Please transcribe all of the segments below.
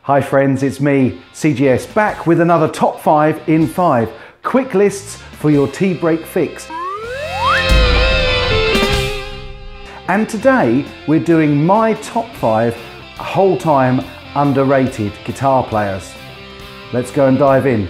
Hi friends, it's me, CGS, back with another top 5 in 5. Quick lists for your tea break fix. And today we're doing my top 5 whole time underrated guitar players. Let's go and dive in.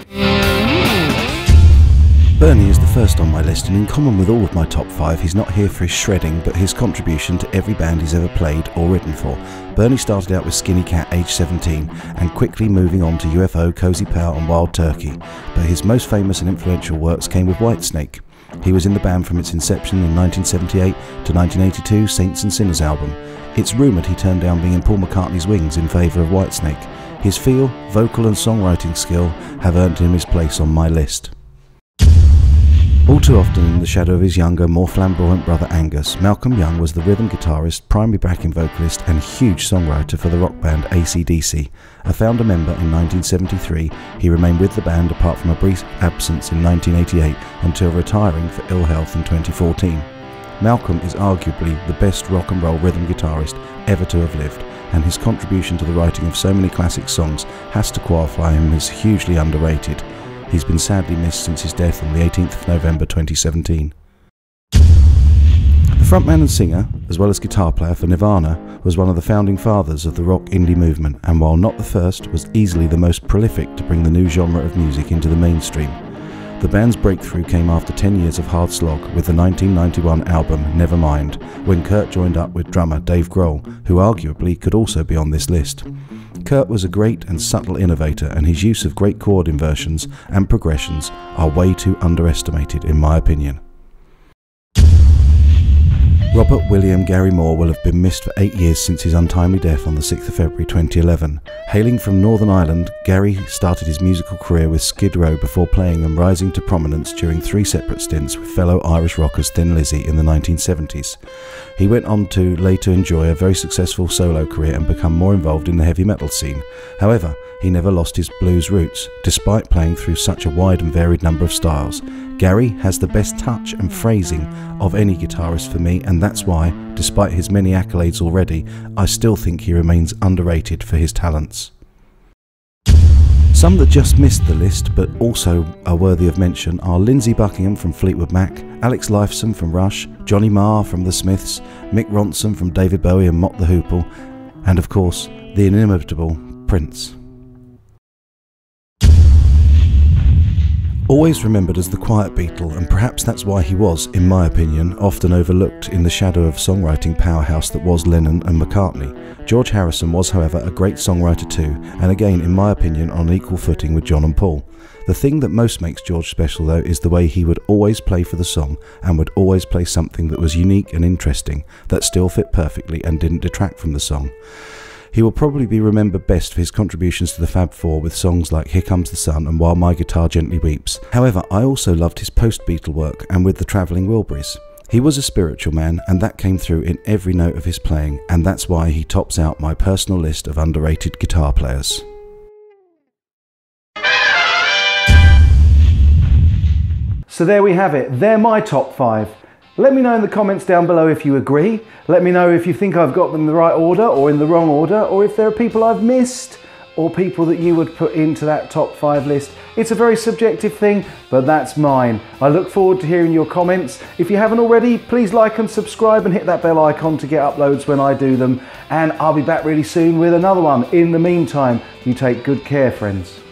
Bernie is the first on my list, and in common with all of my top 5, he's not here for his shredding, but his contribution to every band he's ever played or written for. Bernie started out with Skinny Cat aged 17, and quickly moving on to UFO, Cozy Powell and Wild Turkey, but his most famous and influential works came with Whitesnake. He was in the band from its inception in 1978 to 1982 Saints and Sinners album. It's rumoured he turned down being in Paul McCartney's Wings in favour of Whitesnake. His feel, vocal and songwriting skill have earned him his place on my list. All too often in the shadow of his younger, more flamboyant brother Angus, Malcolm Young was the rhythm guitarist, primary backing vocalist and huge songwriter for the rock band AC/DC. A founder member in 1973, he remained with the band apart from a brief absence in 1988 until retiring for ill health in 2014. Malcolm is arguably the best rock and roll rhythm guitarist ever to have lived, and his contribution to the writing of so many classic songs has to qualify him as hugely underrated. He's been sadly missed since his death on the 18th of November 2017. The frontman and singer, as well as guitar player for Nirvana, was one of the founding fathers of the rock indie movement, and while not the first, was easily the most prolific to bring the new genre of music into the mainstream. The band's breakthrough came after 10 years of hard slog with the 1991 album Nevermind, when Kurt joined up with drummer Dave Grohl, who arguably could also be on this list. Kurt was a great and subtle innovator, and his use of great chord inversions and progressions are way too underestimated in my opinion. Robert William Gary Moore will have been missed for 8 years since his untimely death on the 6th of February 2011. Hailing from Northern Ireland, Gary started his musical career with Skid Row before playing and rising to prominence during 3 separate stints with fellow Irish rockers Thin Lizzy in the 1970s. He went on to later enjoy a very successful solo career and become more involved in the heavy metal scene. However, he never lost his blues roots, despite playing through such a wide and varied number of styles. Gary has the best touch and phrasing of any guitarist for me, and that's why, despite his many accolades already, I still think he remains underrated for his talents. Some that just missed the list but also are worthy of mention are Lindsey Buckingham from Fleetwood Mac, Alex Lifeson from Rush, Johnny Marr from The Smiths, Mick Ronson from David Bowie and Mott the Hoople, and of course the inimitable Prince. Always remembered as the quiet Beatle, and perhaps that's why he was, in my opinion, often overlooked in the shadow of songwriting powerhouse that was Lennon and McCartney. George Harrison was, however, a great songwriter too, and again, in my opinion, on an equal footing with John and Paul. The thing that most makes George special, though, is the way he would always play for the song, and would always play something that was unique and interesting, that still fit perfectly and didn't detract from the song. He will probably be remembered best for his contributions to the Fab Four with songs like Here Comes the Sun and While My Guitar Gently Weeps. However, I also loved his post-Beatle work and with the Travelling Wilburys. He was a spiritual man, and that came through in every note of his playing, and that's why he tops out my personal list of underrated guitar players. So there we have it, they're my top 5. Let me know in the comments down below if you agree. Let me know if you think I've got them in the right order or in the wrong order, or if there are people I've missed or people that you would put into that top 5 list. It's a very subjective thing, but that's mine. I look forward to hearing your comments. If you haven't already, please like and subscribe and hit that bell icon to get uploads when I do them. And I'll be back really soon with another one. In the meantime, you take good care, friends.